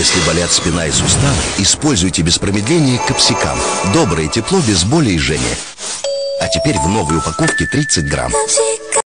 Если болят спина и суставы, используйте без промедления Капсикам. Доброе тепло без боли и жжения. А теперь в новой упаковке 30 грамм.